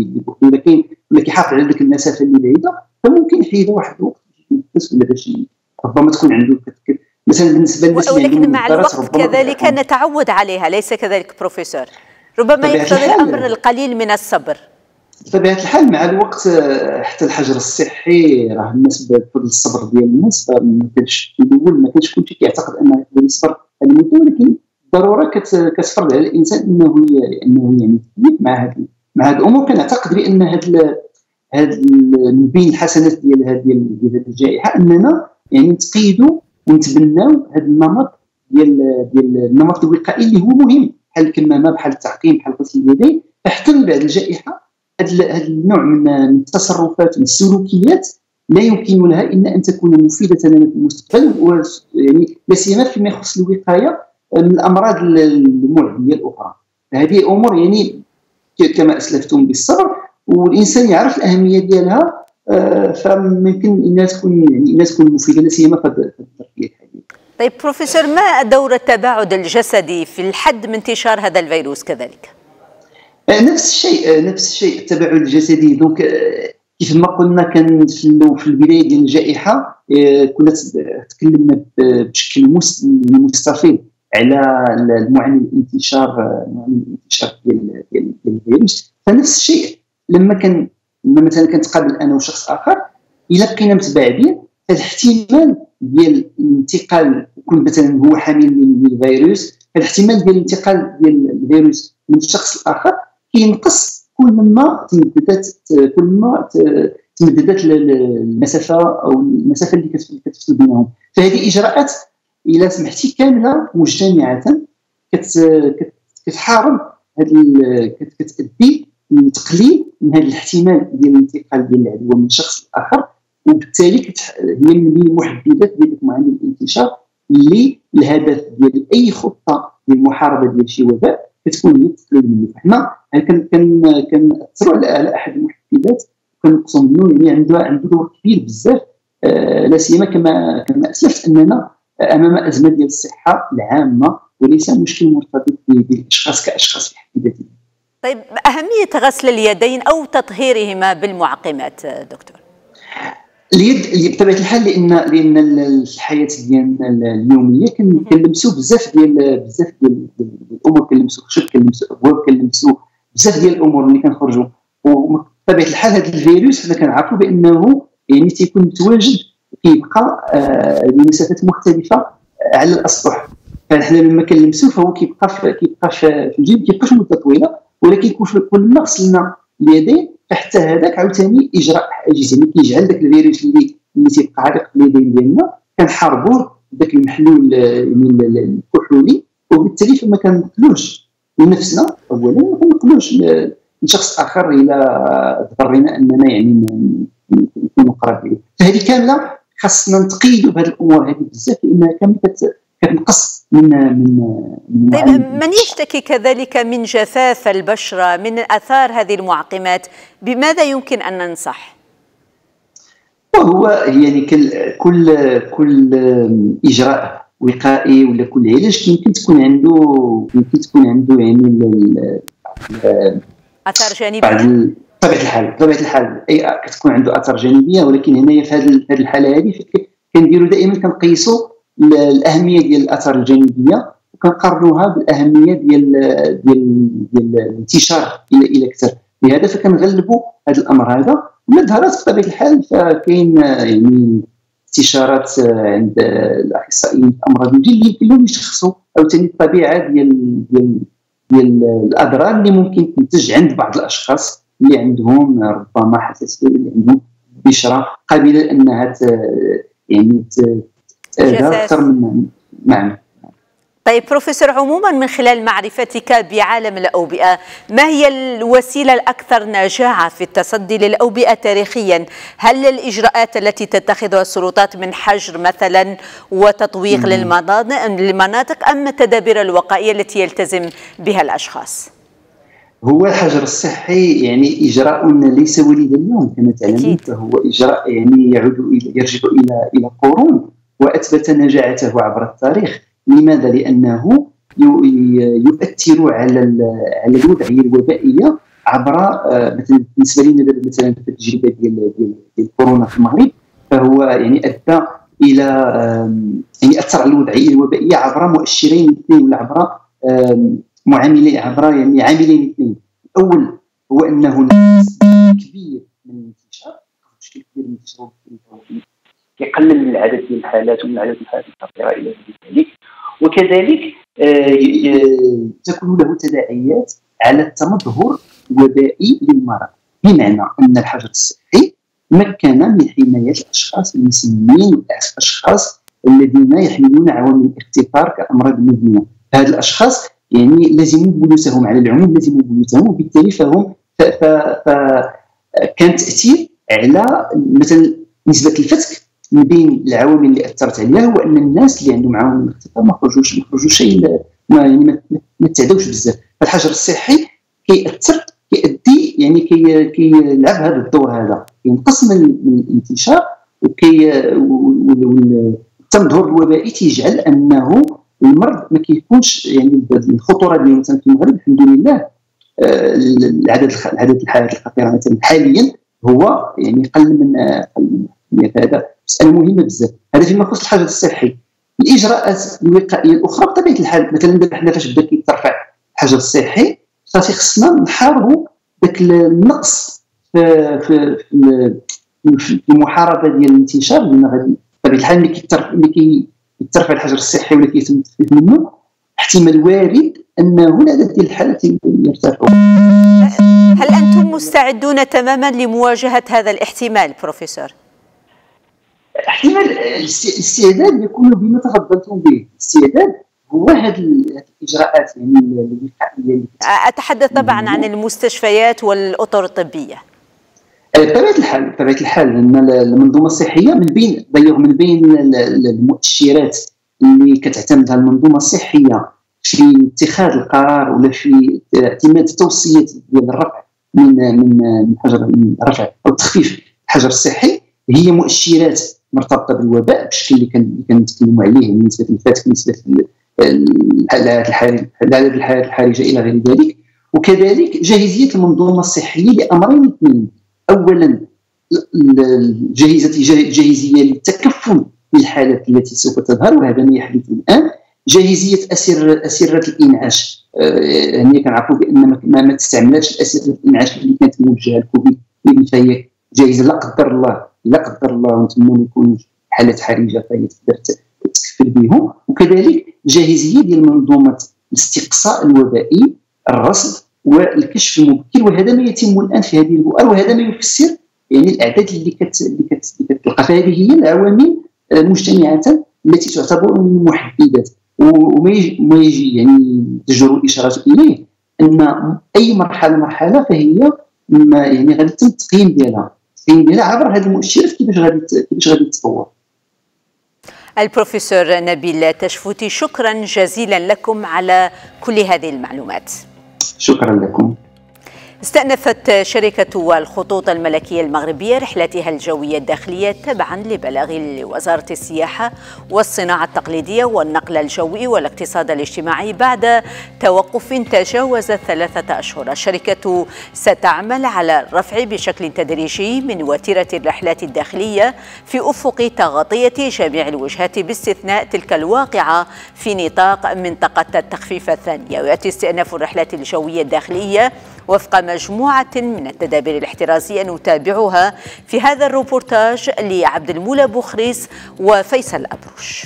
S3: اللي كيحافظ على ديك المسافه اللي بعيده، فممكن يحيدها واحد الوقت ولا باش ربما تكون عنده مثلا بالنسبه للناس اللي
S1: ولكن مع الوقت كذلك نتعود عليها، ليس كذلك بروفيسور؟ ربما يقتضي الامر القليل من الصبر.
S3: بطبيعه الحال مع الوقت حتى الحجر الصحي راه الناس بكل الصبر ديال الناس ما كانش في الاول، ما كانش كلشي كيعتقد انه يقدر يصبر هذه المده، ولكن ضروره كتفرض على الانسان انه يعني يتكيف مع هذه الامور. كنعتقد بان هاد من بين الحسنات ديال هذه الجائحه اننا يعني نتقيدوا ونتبناو هذا النمط ديال النمط الوقائي اللي هو مهم، بحال الكمامه، بحال التعقيم، بحال غسل اليدين. حتى من بعد الجائحه هذا النوع من التصرفات والسلوكيات لا يمكن لها الا ان تكون مفيده لنا في المستقبل، يعني لا سيما فيما يخص الوقايه من الامراض المعديه الاخرى. هذه امور يعني كما اسلفتم بالصبر، والانسان يعرف الاهميه ديالها، فممكن انها تكون مفيده لا سيما في الظرفيه الحاليه.
S1: طيب بروفيسور، ما دور التباعد الجسدي في الحد من انتشار هذا الفيروس كذلك؟
S3: نفس الشيء التباعد الجسدي. دونك كيف ما قلنا كان في البدايه ديال الجائحه كنا تكلمنا بشكل مستفيض على المعاناه الانتشار ديال الفيروس. فنفس الشيء لما مثلا كنتقابل انا وشخص اخر، الا بقينا متباعدين فالاحتمال ديال الانتقال يكون مثلا هو حامل للفيروس، فالاحتمال ديال الانتقال ديال الفيروس من الشخص الاخر كينقص كل ما تمددت المسافه او المسافه اللي كتفصل بينهم. فهذه اجراءات الى سمحتي كامله مجتمعه كتحارب كتأدي لتقليل من هذا الاحتمال ديال الانتقال ديال العدوى من شخص لاخر، وبالتالي هي من المحددات ديال معاناه الانتشار اللي الهدف ديال اي خطه للمحاربه ديال شي وباء كتكون هي التقليل منه. فحنا كنأثروا على احد المحددات كنقصوا منه، يعني عنده دور كبير بزاف، لا سيما كما اسلفت اننا امام ازمه ديال الصحه العامه وليس مشكل مرتبط بالاشخاص كاشخاص في حد ذاتهم.
S1: طيب اهميه غسل اليدين او تطهيرهما بالمعقمات دكتور؟
S3: اليد بطبيعه الحال لان الحياه ديالنا اليوميه كنلمسوا بزاف ديال الامور، كنلمسوا خشب، كنلمسوا ابواب، كنلمسوا بزاف ديال الامور اللي كنخرجوا. وبطبيعه الحال هذا الفيروس حنا كنعرفوا بانه يعني تيكون متواجد كيبقى لمسافات مختلفه على الاسطح. فحنا لما كنلمسوا فهو كيبقى في الجيب، كيبقاش مده طويله، ولكن كل ما غسلنا اليدين حتى هذاك عاوتاني اجراء حاجز، يعني كيجعل داك الفيروس اللي تيبقى عالق في اليدين ديالنا كنحاربوه بداك المحلول الكحولي، وبالتالي فما كنقلوش لنفسنا اولا وما كنقلوش لشخص اخر الى ضرينا اننا يعني نكونوا قراب ليه. فهذه كامله خاصنا نتقيدوا بهذه الامور هذه بزاف، لانها كامله كتنقص من
S1: طيب من يشتكي كذلك من جفاف البشرة من آثار هذه المعقمات، بماذا يمكن أن ننصح؟
S3: وهو يعني كل إجراء وقائي ولا كل علاج يمكن تكون عنده يعني
S1: آثار جانبية.
S3: بطبيعة الحال أي كتكون عنده آثار جانبية، ولكن هنايا في هذه الحالة هذه كنديروا دائما كنقيسوا الاهميه ديال الاثار الجانبيه وكنقارنوها بالاهميه ديال الانتشار الى اكثر. لهذا فكنغلبوا هذا الامر هذا. ولا ظهرت بطبيعه الحال فكاين يعني استشارات عند الاخصائيين في امراض الجلد اللي يمكن لهم يشخصوا عاوتاني الطبيعه ديال الاضرار اللي ممكن تنتج عند بعض الاشخاص اللي عندهم ربما حساسيه، اللي عندهم بشره قابله لانها يعني أكثر من نعم.
S1: طيب بروفيسور، عموما من خلال معرفتك بعالم الأوبئة، ما هي الوسيلة الأكثر نجاعة في التصدي للأوبئة تاريخيا؟ هل الإجراءات التي تتخذها السلطات من حجر مثلا وتطويق للمناطق أم التدابير الوقائية التي يلتزم بها الأشخاص؟
S3: هو الحجر الصحي يعني إجراء ليس وليد اليوم كما تعلمون، فهو إجراء يعني يرجع إلى قرون وأثبت نجاعته عبر التاريخ. لماذا؟ لأنه يؤثر على الوضعية الوبائية عبر مثلا بالنسبة لنا مثلا في التجربة ديال كورونا في المغرب، فهو يعني أدى الى يعني اثر على الوضعيه الوبائيه عبر مؤشرين اثنين ولا عبر معاملين، عبر يعني عاملين اثنين. الاول هو انه كبير من الانتشار، مشكل كبير من الانتشار كيقلل من العدد ديال الحالات ومن عدد الحالات الخطيره الى ذلك، وكذلك تكون له تداعيات على التمظهر الوبائي للمرض، بمعنى ان الحجر الصحي مكن من حمايه الاشخاص المسنين والاشخاص الذين يحملون عوامل الاختصار كامراض مزمنه. هاد الاشخاص يعني لازم بيوتهم على العموم، لازم بيوتهم، وبالتالي فهم كان تاثير على مثلا نسبه الفتك من بين العوامل اللي اثرت عليها هو ان الناس اللي عندهم عوامل الاختطاف ما خرجوش يعني ما تعداوش بزاف. فالحجر الصحي كيأدي يعني كيلعب هذا الدور، هذا كينقص من الانتشار والتمظهر الوبائي تيجعل انه المرض ما كيكونش يعني الخطوره ديالو. مثلا في المغرب الحمد لله عدد الحالات الخطيره مثلا حاليا هو يعني قل من هذا مساله مهمه بزاف. هذا فيما يخص الحجر الصحي. الاجراءات الوقائيه الاخرى بطبيعه الحال، مثلا دابا حنا فاش بدا كيترفع الحجر الصحي صافي خصنا نحاربوا ذاك النقص في المحاربه ديال الانتشار، لان غادي بطبيعه الحال ملي كيترفع الحجر الصحي ولا كيتم التخفيف منه احتمال وارد انه العدد ديال الحالات يرتفعوا.
S1: هل انتم مستعدون تماما لمواجهه هذا الاحتمال بروفيسور؟
S3: احتمال الاستعداد يكون بما تفضلتم به. الاستعداد هو هذه الاجراءات يعني الوقائيه.
S1: اتحدث طبعا عن المستشفيات والاطر الطبيه.
S3: بطبيعه الحال ان المنظومه الصحيه من بين المؤشرات اللي كتعتمدها المنظومه الصحيه في اتخاذ القرار ولا في اعتماد التوصيات ديال الرفع من رفع او تخفيف الحجر الصحي، هي مؤشرات مرتبطه بالوباء بالشكل اللي كنتكلموا عليه، نسبه الفتك، نسبه العدد الحالات الحرجه الى غير ذلك. وكذلك جاهزيه المنظومه الصحيه لامرين اثنين: اولا جاهزيه للتكفل بالحالات التي سوف تظهر، وهذا ما يحدث الان. جاهزيه اسره الانعاش، هي كنعرفوا بان ما تستعملش اسره الانعاش اللي كانت موجهه للكوفيد، فهي جاهزه لا قدر الله ونتمنوا يكونوا حالات حرجه فهي تقدر تكفل بهم. وكذلك جاهزيه ديال منظومه الاستقصاء الوبائي، الرصد والكشف المبكر، وهذا ما يتم الان في هذه البؤر، وهذا ما يفسر يعني الاعداد اللي كتلقى. فهذه هي العوامل مجتمعه التي تعتبر من المحددات، وما يجي يعني تجر الاشاره اليه ان اي مرحله فهي يعني غادي يتم التقييم ديالها عبر هذه المؤشرات كيفاش غادي تتطور.
S1: البروفيسور نبيل تشفوتي، شكرا جزيلا لكم على كل هذه المعلومات.
S3: شكرا لكم.
S1: استأنفت شركة الخطوط الملكية المغربية رحلتها الجوية الداخلية تبعا لبلاغ لوزارة السياحة والصناعة التقليدية والنقل الجوي والاقتصاد الاجتماعي بعد توقف تجاوز 3 أشهر. الشركة ستعمل على الرفع بشكل تدريجي من وتيرة الرحلات الداخلية في أفق تغطية جميع الوجهات باستثناء تلك الواقعة في نطاق منطقة التخفيف الثانية. ويأتي استئناف الرحلات الجوية الداخلية وفق مجموعة من التدابير الاحترازية نتابعها في هذا الروبورتاج لعبد المولى بوخريس وفيصل أبروش.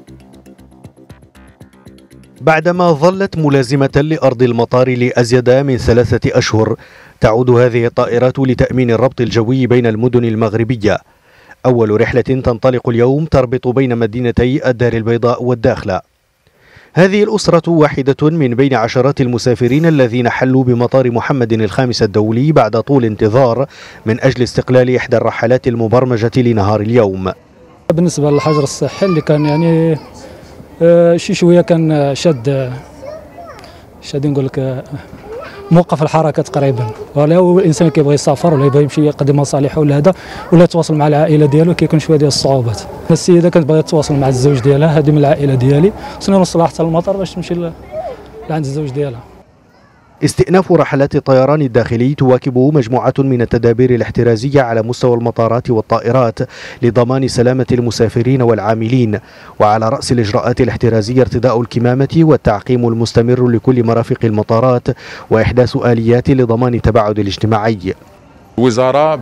S11: بعدما ظلت ملازمة لأرض المطار لأزيد من 3 أشهر، تعود هذه الطائرات لتأمين الربط الجوي بين المدن المغربية. أول رحلة تنطلق اليوم تربط بين مدينتي الدار البيضاء والداخلة. هذه الأسرة واحدة من بين عشرات المسافرين الذين حلوا بمطار محمد الخامس الدولي بعد طول انتظار من أجل استقلال إحدى الرحلات المبرمجة لنهار اليوم.
S12: بالنسبة للحجر الصحي اللي كان يعني شوية كان شاد نقول لك موقف الحركة تقريبا، ولا هو الانسان كيبغي يسافر ولا يبغي يمشي يقدم مصالحه ولا هذا ولا يتواصل مع العائله ديالو كيكون شويه ديال الصعوبات. السيده كانت باغيه تتواصل مع الزوج ديالها، هذه من العائله ديالي، خصني نوصلها حتى للمطار باش تمشي لعند الزوج ديالها.
S11: استئناف رحلات الطيران الداخلي تواكب مجموعة من التدابير الاحترازية على مستوى المطارات والطائرات لضمان سلامة المسافرين والعاملين، وعلى رأس الإجراءات الاحترازية ارتداء الكمامة والتعقيم المستمر لكل مرافق المطارات وإحداث آليات لضمان التباعد الاجتماعي.
S13: الوزارة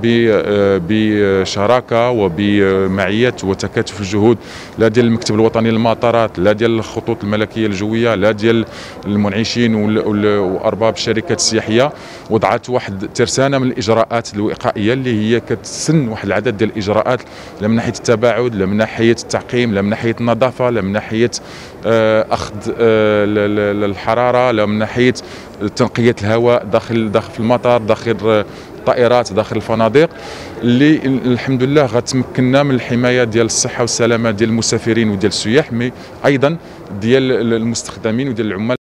S13: بشراكة وبمعية وتكاتف الجهود لا ديال المكتب الوطني للمطارات، لا ديال الخطوط الملكية الجوية، لا ديال المنعشين وأرباب الشركات السياحية، وضعت واحد ترسانة من الإجراءات الوقائية اللي هي كتسن واحد العدد ديال الإجراءات، لا من ناحية التباعد، لا من ناحية التعقيم، لا من ناحية النظافة، لا من ناحية أخذ الحرارة، لا من ناحية تنقية الهواء داخل في المطار، داخل الطائرات، داخل الفنادق، اللي الحمد لله غتمكننا من الحمايه ديال الصحه والسلامه ديال المسافرين وديال السياح، مي ايضا ديال المستخدمين وديال العمال.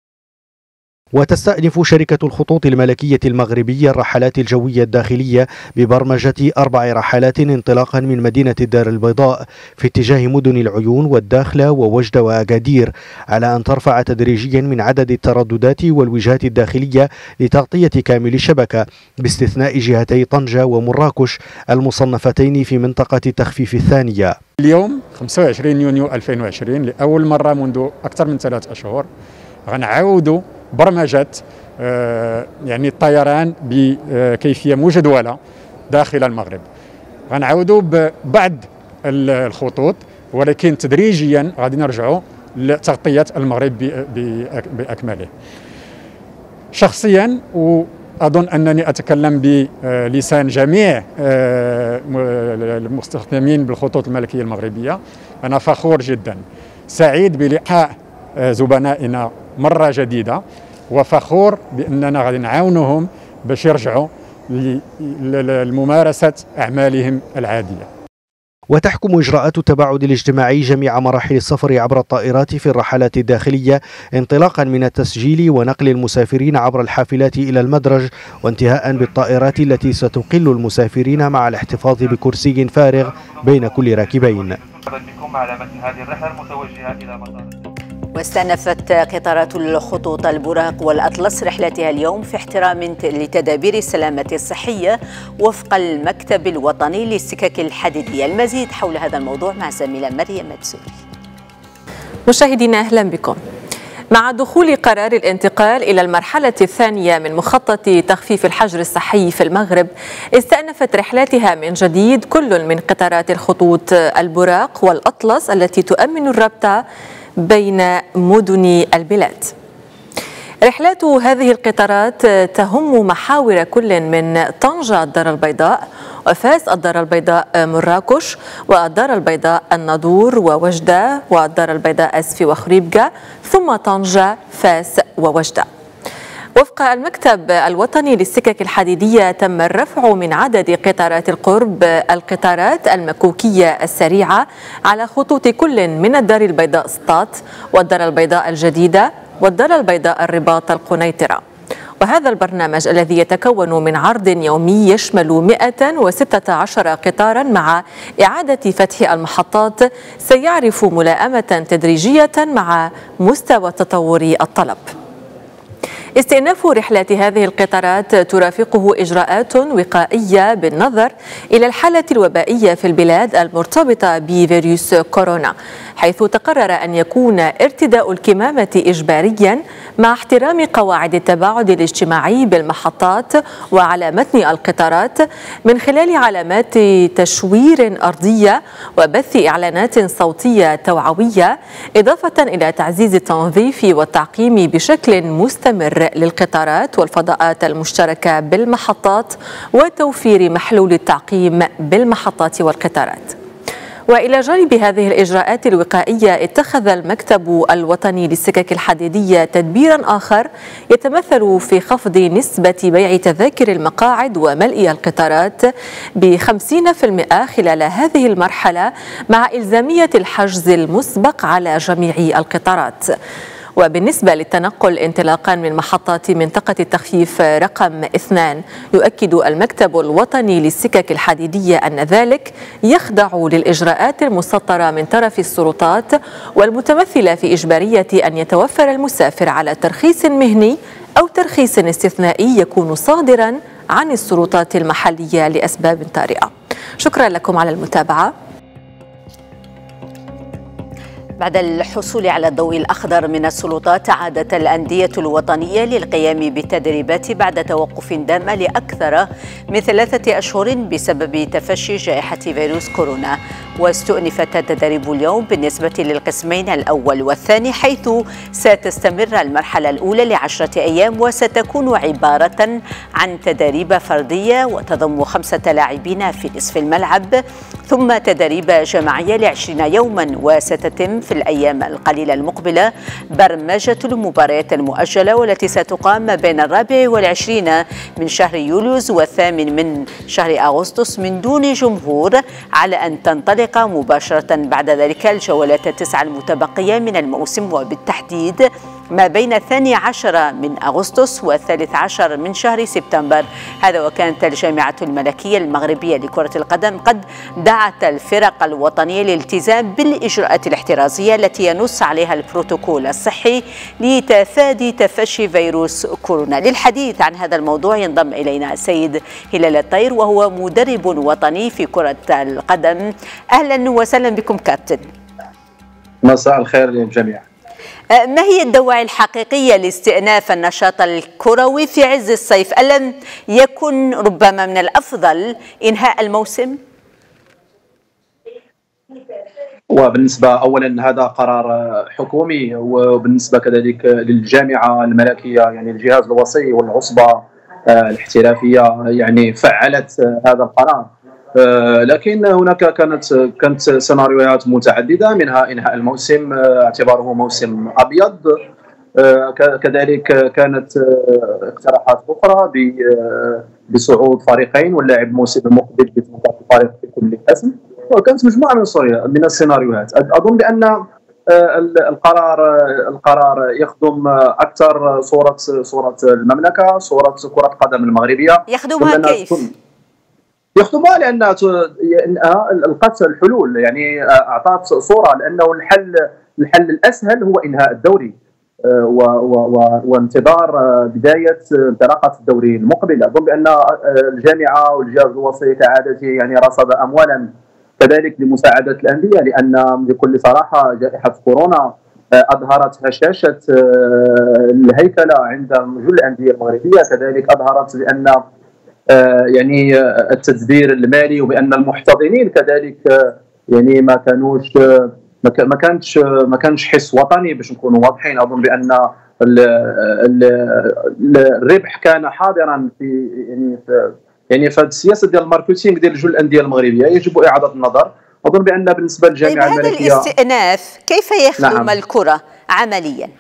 S11: وتستأنف شركة الخطوط الملكية المغربية الرحلات الجوية الداخلية ببرمجة 4 رحلات انطلاقا من مدينة الدار البيضاء في اتجاه مدن العيون والداخلة ووجدة وأكادير، على أن ترفع تدريجيا من عدد الترددات والوجهات الداخلية لتغطية كامل الشبكة، باستثناء جهتي طنجة ومراكش المصنفتين في منطقة التخفيف الثانية.
S14: اليوم 25 يونيو 2020 لأول مرة منذ أكثر من 3 أشهر غنعاودوا برمجة يعني الطيران بكيفية مجدولة داخل المغرب. غنعاودوا ببعض الخطوط، ولكن تدريجيا غادي نرجعوا لتغطية المغرب بأكمله. شخصيا وأظن أنني أتكلم بلسان جميع المستخدمين بالخطوط الملكية المغربية، أنا فخور جدا، سعيد بلقاء زبنائنا مرة جديدة، وفخور بأننا غادي نعاونهم باش يرجعوا لممارسة أعمالهم العادية.
S11: وتحكم إجراءات التباعد الاجتماعي جميع مراحل السفر عبر الطائرات في الرحلات الداخلية، انطلاقا من التسجيل ونقل المسافرين عبر الحافلات إلى المدرج، وانتهاء بالطائرات التي ستقل المسافرين مع الاحتفاظ بكرسي فارغ بين كل راكبين.
S1: واستأنفت قطارات الخطوط البراق والأطلس رحلتها اليوم في احترام لتدابير السلامة الصحية وفق المكتب الوطني للسكك الحديدية. المزيد حول هذا الموضوع مع زميلة مريم مدسوري.
S15: مشاهدينا أهلا بكم. مع دخول قرار الانتقال إلى المرحلة الثانية من مخطط تخفيف الحجر الصحي في المغرب، استأنفت رحلاتها من جديد كل من قطارات الخطوط البراق والأطلس التي تؤمن الربط بين مدن البلاد. رحلات هذه القطارات تهم محاور كل من طنجة الدار البيضاء وفاس الدار البيضاء مراكش والدار البيضاء الناظور ووجدة والدار البيضاء أسفي وخريبكة، ثم طنجة فاس ووجدة. وفق المكتب الوطني للسكك الحديدية تم الرفع من عدد قطارات القرب القطارات المكوكية السريعة على خطوط كل من الدار البيضاء سطات والدار البيضاء الجديدة والدار البيضاء الرباط القنيطرة. وهذا البرنامج الذي يتكون من عرض يومي يشمل 116 قطارا مع إعادة فتح المحطات سيعرف ملائمة تدريجية مع مستوى تطور الطلب. استئناف رحلات هذه القطارات ترافقه إجراءات وقائية بالنظر إلى الحالة الوبائية في البلاد المرتبطة بفيروس كورونا، حيث تقرر أن يكون ارتداء الكمامة إجباريا مع احترام قواعد التباعد الاجتماعي بالمحطات وعلى متن القطارات من خلال علامات تشوير أرضية وبث إعلانات صوتية توعوية، إضافة إلى تعزيز التنظيف والتعقيم بشكل مستمر للقطارات والفضاءات المشتركة بالمحطات وتوفير محلول التعقيم بالمحطات والقطارات. وإلى جانب هذه الإجراءات الوقائية اتخذ المكتب الوطني للسكك الحديدية تدبيرا آخر يتمثل في خفض نسبة بيع تذاكر المقاعد وملء القطارات ب50% خلال هذه المرحلة مع إلزامية الحجز المسبق على جميع القطارات. وبالنسبة للتنقل انطلاقا من محطات منطقة التخفيف رقم 2، يؤكد المكتب الوطني للسكك الحديدية أن ذلك يخضع للإجراءات المسطرة من طرف السلطات والمتمثلة في إجبارية أن يتوفر المسافر على ترخيص مهني أو ترخيص استثنائي يكون صادرا عن السلطات المحلية لأسباب طارئة. شكرا لكم على المتابعة.
S1: بعد الحصول على الضوء الأخضر من السلطات، عادت الأندية الوطنية للقيام بالتدريبات بعد توقف دام لأكثر من 3 أشهر بسبب تفشي جائحة فيروس كورونا. واستؤنفت التدريب اليوم بالنسبة للقسمين الأول والثاني، حيث ستستمر المرحلة الأولى ل10 أيام، وستكون عبارة عن تدريب فردية وتضم 5 لاعبين في نصف الملعب، ثم تدريب جماعية ل20 يوما. وستتم في الأيام القليلة المقبلة برمجة المباريات المؤجلة، والتي ستقام بين 24 من شهر يوليو و8 من شهر أغسطس من دون جمهور، على أن تنطلق مباشرة بعد ذلك الجولات 9 المتبقية من الموسم، وبالتحديد ما بين 12 من أغسطس و13 من شهر سبتمبر. هذا وكانت الجامعة الملكية المغربية لكرة القدم قد دعت الفرق الوطنية للالتزام بالإجراءات الاحترازية التي ينص عليها البروتوكول الصحي لتفادي تفشي فيروس كورونا. للحديث عن هذا الموضوع ينضم إلينا السيد هلال الطير، وهو مدرب وطني في كرة القدم. أهلا وسهلا بكم كابتن.
S16: مساء الخير للجميع.
S1: ما هي الدواعي الحقيقية لاستئناف النشاط الكروي في عز الصيف؟ ألم يكن ربما من الأفضل إنهاء الموسم؟
S16: وبالنسبة أولا هذا قرار حكومي، وبالنسبة كذلك للجامعة الملكية يعني الجهاز الوصي والعصبة الاحترافية يعني فعلت هذا القرار، لكن هناك كانت سيناريوهات متعددة، منها إنهاء الموسم اعتباره موسم أبيض. كذلك كانت اقتراحات أخرى بصعود فريقين واللاعب الموسم المقبل بتنقاط الفريق في كل قسم، وكانت مجموعة من السيناريوهات. أظن بأن القرار يخدم أكثر صورة المملكة، صورة كرة القدم المغربية.
S1: يخدمها كيف؟
S16: يخدمها لأنها لقت الحلول، يعني أعطت صورة، لأنه الحل الأسهل هو إنهاء الدوري وانتظار بداية انطلاقة الدوري المقبل. أظن بأن الجامعة والجهاز الوصي كعادته يعني رصد أموالا كذلك لمساعدة الأندية، لأن بكل صراحة جائحة كورونا أظهرت هشاشة الهيكلة عند جل الأندية المغربية، كذلك أظهرت بأن يعني التدبير المالي، وبأن المحتضنين كذلك يعني ما كانش حس وطني باش نكونوا واضحين. أظن بأن الربح كان حاضرا في في السياسه ديال الماركتينغ ديال جل الانديه المغربيه، يجب اعاده النظر. اظن بان بالنسبه للجامعه الملكيه
S1: هذا الاستئناف كيف يخدم الكره عمليا؟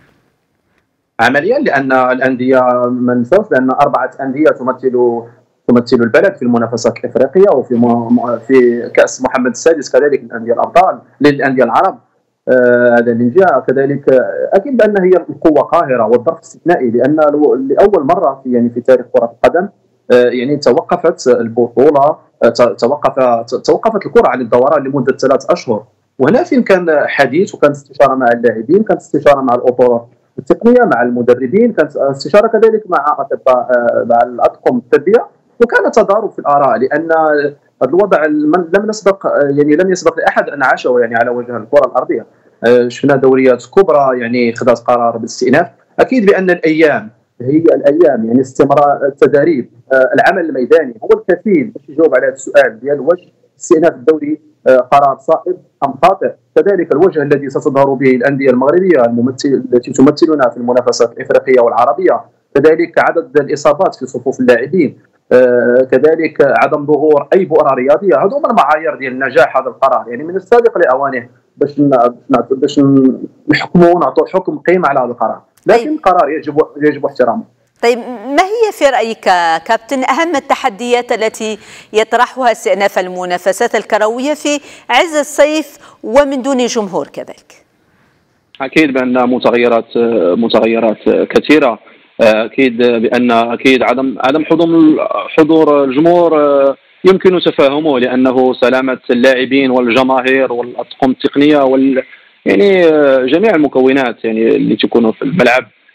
S16: لان الانديه ما ننساوش بان 4 انديه تمثل البلد في المنافسات الافريقيه وفي كاس محمد السادس، كذلك الانديه الابطال للانديه العرب. هذا من جهه، كذلك اكيد بان هي القوه قاهره والظرف استثنائي، لان لاول مره في تاريخ كره القدم يعني توقفت البطوله، توقفت الكره عن الدوران لمده 3 أشهر. وهنا فين كان حديث، وكانت استشاره مع اللاعبين، كانت استشاره مع الاطر التقنيه، مع المدربين، كانت استشاره كذلك مع اطباء مع الاطقم الطبيه، وكان تضارب في الاراء، لان الوضع لم يسبق لاحد ان عاشه يعني على وجه الكره الارضيه. شفنا دوريات كبرى يعني خذت قرار بالاستئناف. اكيد بان الايام يعني استمرار التدريب، العمل الميداني هو الكفيل باش يجاوب على هذا السؤال ديال واش استئناف الدوري قرار صائب ام خاطئ. كذلك الوجه الذي ستظهر به الانديه المغربيه التي تمثلنا في المنافسات الافريقيه والعربيه، كذلك عدد الاصابات في صفوف اللاعبين، كذلك عدم ظهور اي بؤره رياضيه. هذو هما المعايير ديال نجاح هذا القرار. يعني من السابق لاوانه باش نحكموا ونعطوا حكم قيمه على هذا القرار، لكن القرار يجب احترامه.
S1: طيب، ما هي في رأيك كابتن أهم التحديات التي يطرحها استئناف المنافسات الكروية في عز الصيف ومن دون جمهور كذلك؟
S16: أكيد بأن متغيرات كثيرة. أكيد بأن عدم حضور الجمهور يمكن تفهمه، لأنه سلامة اللاعبين والجماهير والأطقم التقنية يعني جميع المكونات يعني اللي تكونوا في الملعب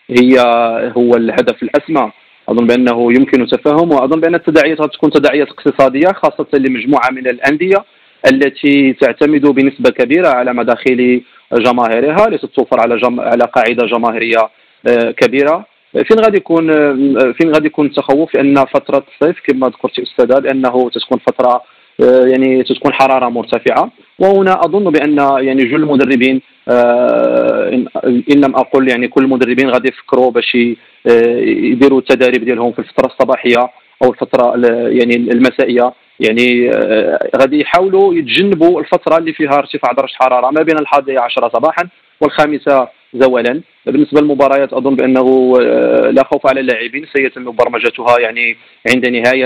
S16: هو الهدف الاسمى. اظن بانه يمكن تفهم، واظن بان التداعيات تكون تداعيات اقتصاديه خاصه لمجموعه من الانديه التي تعتمد بنسبه كبيره على مداخل جماهيرها لتتوفر على قاعده جماهيريه كبيره. فين غادي يكون التخوف؟ لان فتره الصيف كما ذكرت استاذه بانه تكون فتره يعني تكون حراره مرتفعه، وهنا اظن بان يعني جل المدربين ان لم اقل يعني كل المدربين غادي يفكروا باش يديروا التدريب ديالهم في الفتره الصباحيه او الفتره يعني المسائيه. يعني غادي يحاولوا يتجنبوا الفتره اللي فيها ارتفاع درجه حراره ما بين 11 صباحا والخامسة زوالا. بالنسبه للمباريات اظن بانه لا خوف على اللاعبين، سيتم برمجتها يعني عند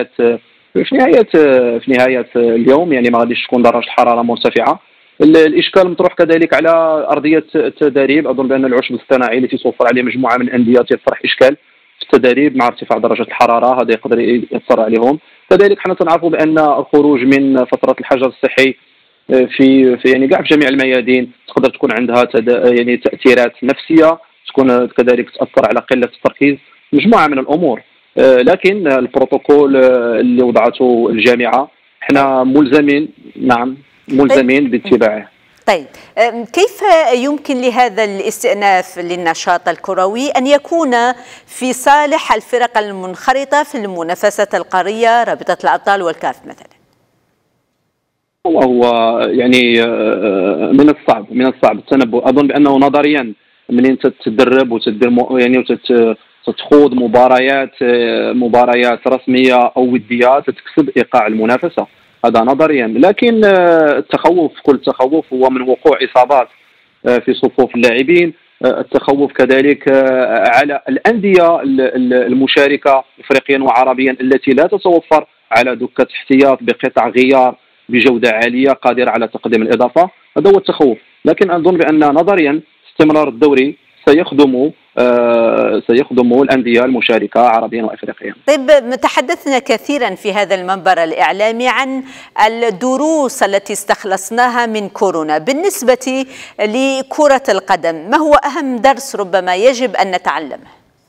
S16: في نهايه اليوم، يعني ما غاديش تكون درجه حراره مرتفعه. الاشكال مطروح كذلك على ارضيه التدريب. اظن بان العشب الصناعي اللي تيتوفر عليه مجموعه من الانديه تيطرح اشكال في التدريب مع ارتفاع درجه الحراره، هذا يقدر ياثر عليهم. كذلك حنا تنعرفوا بان الخروج من فتره الحجر الصحي في يعني كاع في جميع الميادين تقدر تكون عندها يعني تاثيرات نفسيه، تكون كذلك تاثر على قله التركيز، مجموعه من الامور. لكن البروتوكول اللي وضعته الجامعه احنا ملزمين باتباعه.
S1: طيب كيف يمكن لهذا الاستئناف للنشاط الكروي أن يكون في صالح الفرق المنخرطة في المنافسات القارية، رابطة الأبطال والكاف مثلا؟
S16: هو يعني من الصعب التنبؤ. أظن بأنه نظريا منين تتدرب وتدير يعني تخوض مباريات رسمية أو وديات تكسب إيقاع المنافسة، هذا نظريا. لكن كل التخوف هو من وقوع إصابات في صفوف اللاعبين. التخوف كذلك على الأندية المشاركة إفريقيا وعربيا التي لا تتوفر على دكة احتياط بقطع غيار بجودة عالية قادرة على تقديم الإضافة، هذا هو التخوف. لكن أظن بأن نظريا استمرار الدوري سيخدم الأندية المشاركة عربيا وإفريقيا.
S1: طيب تحدثنا كثيرا في هذا المنبر الإعلامي عن الدروس التي استخلصناها من كورونا. بالنسبة لكرة القدم، ما هو أهم درس ربما يجب أن نتعلمه؟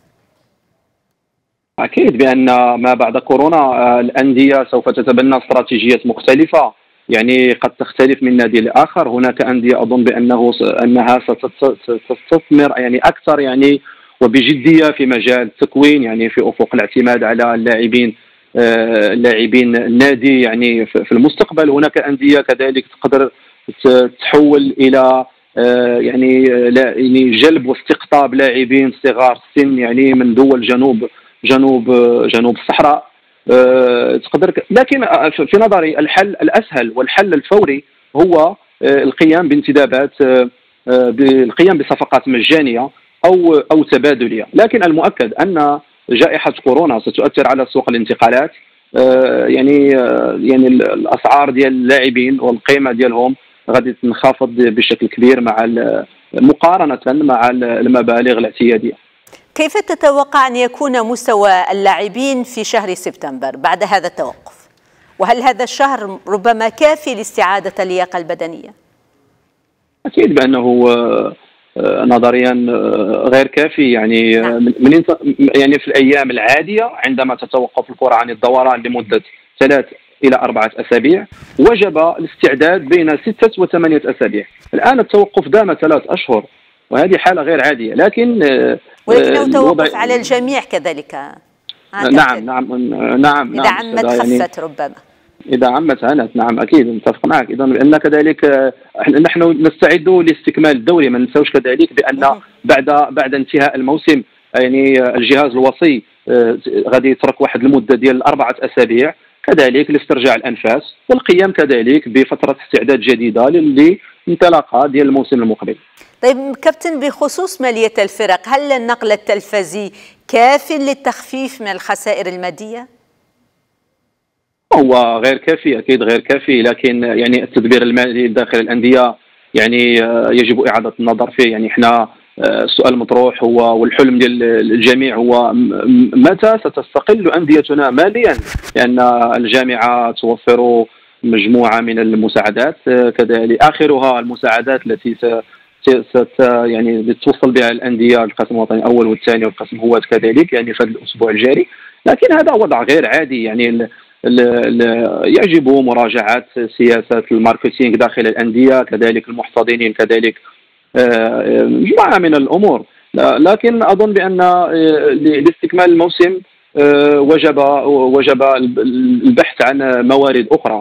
S16: أكيد بأن ما بعد كورونا الأندية سوف تتبنى استراتيجيات مختلفة، يعني قد تختلف من نادي لآخر. هناك أندية أظن أنها ستستثمر يعني أكثر يعني وبجدية في مجال التكوين، يعني في أفق الاعتماد على اللاعبين النادي يعني في المستقبل. هناك أندية كذلك تقدر تحول إلى يعني جلب واستقطاب لاعبين صغار السن يعني من دول جنوب الصحراء تقدر. لكن في نظري الحل الأسهل والحل الفوري هو القيام بانتدابات، بالقيام بصفقات مجانية أو تبادلية. لكن المؤكد أن جائحة كورونا ستؤثر على سوق الانتقالات، يعني الأسعار ديال اللاعبين والقيمة ديالهم غادي تنخفض بشكل كبير مقارنة مع المبالغ الاعتيادية.
S1: كيف تتوقع أن يكون مستوى اللاعبين في شهر سبتمبر بعد هذا التوقف؟ وهل هذا الشهر ربما كافي لاستعادة اللياقة البدنية؟
S16: أكيد بأنه نظريا غير كافي. يعني يعني في الأيام العادية عندما تتوقف الكرة عن الدوران لمدة 3 إلى 4 أسابيع وجب الاستعداد بين 6 و8 أسابيع. الآن التوقف دام 3 أشهر وهذه حالة غير عادية.
S1: ولكنه توقف على الجميع كذلك.
S16: نعم
S1: إذا عمت خفت ربما.
S16: إذا عمت هانت، نعم أكيد نتفق معك. إذا لأن كذلك نحن نستعد لاستكمال الدوري. ما ننساوش كذلك بأن بعد انتهاء الموسم يعني الجهاز الوصي غادي يترك واحد المدة ديال 4 أسابيع كذلك لاسترجاع الأنفاس والقيام كذلك بفترة استعداد جديدة للانطلاقة ديال الموسم المقبل.
S1: طيب كابتن، بخصوص مالية الفرق، هل النقل التلفزي كاف للتخفيف من الخسائر المادية؟
S16: هو غير كافي، أكيد غير كافي. لكن يعني التدبير المالي داخل الأندية يعني يجب إعادة النظر فيه. يعني احنا السؤال المطروح هو والحلم ديال الجميع هو متى ستستقل أنديتنا ماليا، لأن الجامعة توفر مجموعة من المساعدات كذلك آخرها المساعدات التي يعني توصل بها الانديه القسم الوطني الاول والثاني والقسم هوات كذلك يعني في هذا الاسبوع الجاري. لكن هذا وضع غير عادي، يعني يجب مراجعه سياسات الماركتينغ داخل الانديه، كذلك المحتضنين، كذلك مجموعه من الامور. لكن اظن بان لاستكمال الموسم وجب البحث عن موارد اخرى،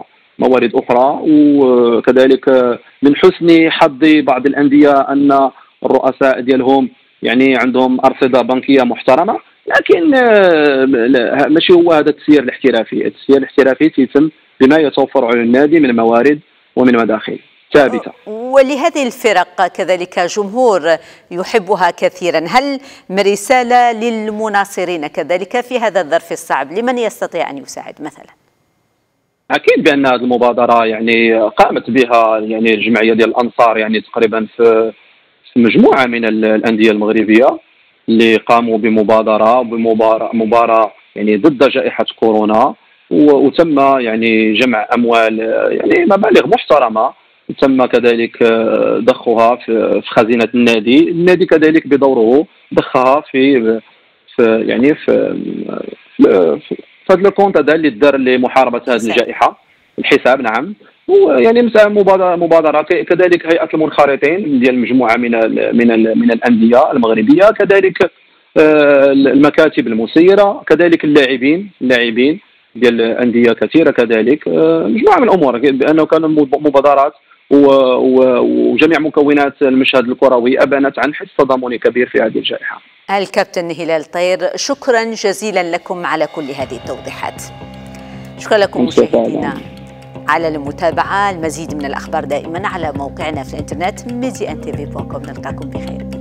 S16: وكذلك من حسن حظ بعض الانديه ان الرؤساء ديالهم يعني عندهم ارصده بنكيه محترمه. لكن ماشي هو هذا التسيير الاحترافي. التسيير الاحترافي يتم بما يتوفر على النادي من موارد ومن مداخل ثابته.
S1: ولهذه الفرق كذلك جمهور يحبها كثيرا، هل رساله للمناصرين كذلك في هذا الظرف الصعب؟ لمن يستطيع ان يساعد مثلا؟
S16: اكيد بان هذه المبادره يعني قامت بها يعني الجمعيه ديال الانصار، يعني تقريبا في مجموعه من الانديه المغربيه اللي قاموا بمباراه يعني ضد جائحه كورونا، وتم يعني جمع اموال يعني مبالغ محترمه تم كذلك ضخها في خزينه النادي كذلك بدوره ضخها في يعني في هذا الكونت هذا اللي دار لمحاربه هذه الجائحه، الحساب. نعم. ويعني مبادره كذلك هيئه المنخرطين ديال مجموعه من الانديه المغربيه، كذلك المكاتب المسيره، كذلك اللاعبين ديال انديه كثيره، كذلك مجموعه من الامور، بانه كانوا مبادرات وجميع مكونات المشهد الكروي ابانت عن حس تضامني كبير في هذه الجائحه.
S1: الكابتن هلال طير، شكرا جزيلا لكم على كل هذه التوضيحات. شكرا لكم مشاهدينا على المتابعه. المزيد من الاخبار دائما على موقعنا في الانترنت mediantv.com. نلقاكم بخير.